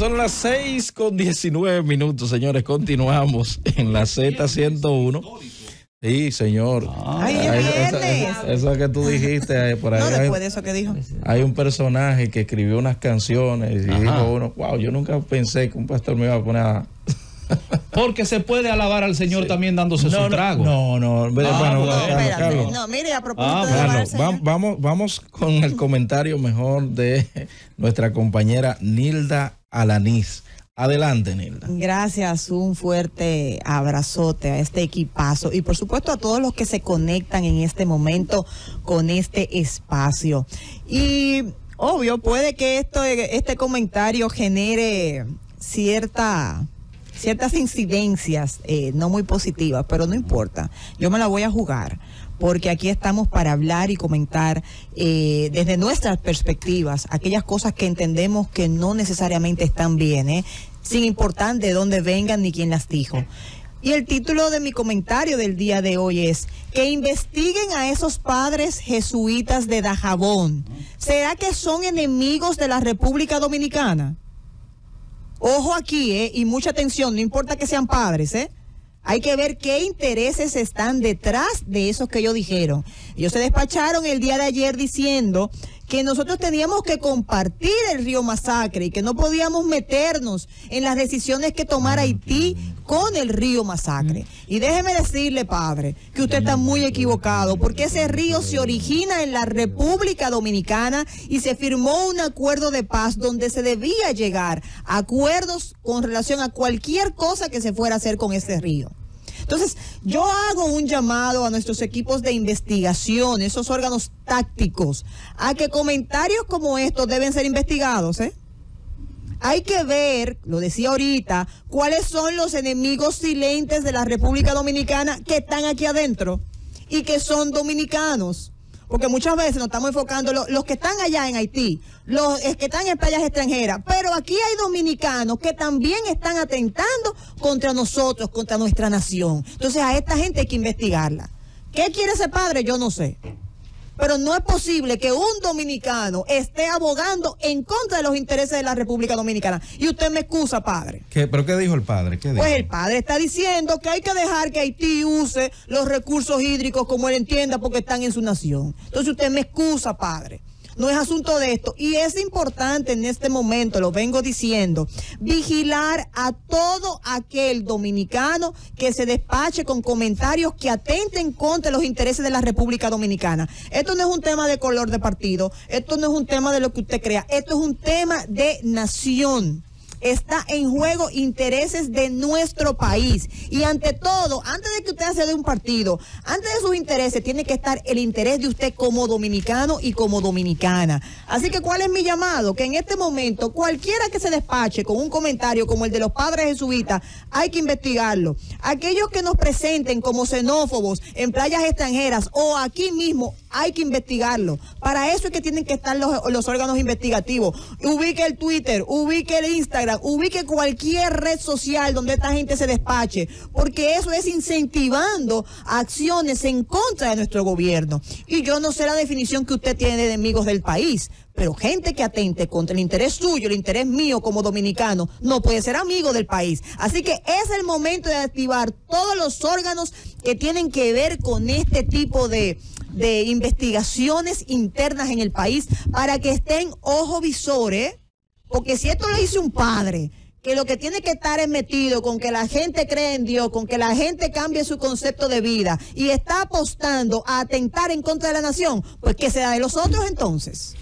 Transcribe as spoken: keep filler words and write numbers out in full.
son las seis con diecinueve minutos, señores. Continuamos en la Z ciento uno. Sí, señor. Ay, Ay eso, eso, eso que tú dijiste por ahí. No, después hay, de eso que dijo. Hay un personaje que escribió unas canciones y Ajá. dijo uno, wow, yo nunca pensé que un pastor me iba a poner a... Porque se puede alabar al Señor sí. también dándose no, su trago. No, no, no. Ah, bueno, no, Carlos, Carlos. no, mire, a propósito ah, de alabar al Señor. Vamos, vamos, vamos con el comentario mejor de nuestra compañera Nilda Alanís. Adelante, Nilda. Gracias, un fuerte abrazote a este equipazo y por supuesto a todos los que se conectan en este momento con este espacio. Y obvio, puede que esto, este comentario genere cierta... ciertas incidencias eh, no muy positivas, pero no importa, yo me la voy a jugar, porque aquí estamos para hablar y comentar eh, desde nuestras perspectivas, aquellas cosas que entendemos que no necesariamente están bien, eh, sin importar de dónde vengan ni quién las dijo. Y el título de mi comentario del día de hoy es que investiguen a esos padres jesuitas de Dajabón. ¿Será que son enemigos de la República Dominicana? Ojo aquí, ¿eh? Y mucha atención, no importa que sean padres, ¿eh? Hay que ver qué intereses están detrás de esos que ellos dijeron. Ellos se despacharon el día de ayer diciendo que nosotros teníamos que compartir el río Masacre y que no podíamos meternos en las decisiones que tomara Haití con el río Masacre. Y déjeme decirle, padre, que usted está muy equivocado, porque ese río se origina en la República Dominicana y se firmó un acuerdo de paz donde se debía llegar a acuerdos con relación a cualquier cosa que se fuera a hacer con ese río. Entonces, yo hago un llamado a nuestros equipos de investigación, esos órganos tácticos, a que comentarios como estos deben ser investigados, ¿eh? Hay que ver, lo decía ahorita, cuáles son los enemigos silentes de la República Dominicana que están aquí adentro y que son dominicanos. Porque muchas veces nos estamos enfocando los, los que están allá en Haití, los que están en playas extranjeras, pero aquí hay dominicanos que también están atentando contra nosotros, contra nuestra nación. Entonces a esta gente hay que investigarla. ¿Qué quiere ese padre? Yo no sé. Pero no es posible que un dominicano esté abogando en contra de los intereses de la República Dominicana. Y usted me excusa, padre. ¿Qué? ¿Pero qué dijo el padre? ¿Qué dijo? Pues el padre está diciendo que hay que dejar que Haití use los recursos hídricos como él entienda porque están en su nación. Entonces usted me excusa, padre. No es asunto de esto. Y es importante en este momento, lo vengo diciendo, vigilar a todo aquel dominicano que se despache con comentarios que atenten contra los intereses de la República Dominicana. Esto no es un tema de color de partido, esto no es un tema de lo que usted crea, esto es un tema de nación. Está en juego intereses de nuestro país. Y ante todo, antes de que usted sea de un partido, antes de sus intereses, tiene que estar el interés de usted como dominicano y como dominicana. Así que, ¿cuál es mi llamado? Que en este momento, cualquiera que se despache con un comentario como el de los padres jesuitas, hay que investigarlo. Aquellos que nos presenten como xenófobos en playas extranjeras o aquí mismo, hay que investigarlo. Para eso es que tienen que estar los, los órganos investigativos. Ubique el Twitter, ubique el Instagram, ubique cualquier red social donde esta gente se despache, porque eso es incentivando acciones en contra de nuestro gobierno. Y yo no sé la definición que usted tiene de enemigos del país, pero gente que atente contra el interés suyo, el interés mío como dominicano, no puede ser amigo del país. Así que es el momento de activar todos los órganos que tienen que ver con este tipo de, de investigaciones internas en el país para que estén ojo visor, ¿eh? Porque si esto lo dice un padre, que lo que tiene que estar es metido con que la gente cree en Dios, con que la gente cambie su concepto de vida y está apostando a atentar en contra de la nación, pues ¿qué será de los otros entonces?